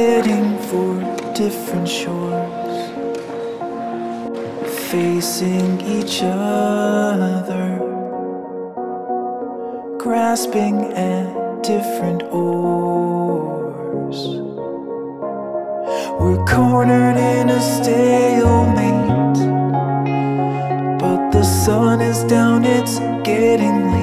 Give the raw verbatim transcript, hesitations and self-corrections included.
heading for different shores, facing each other, grasping at different oars. We're cornered in a stalemate, but the sun is down, it's getting late.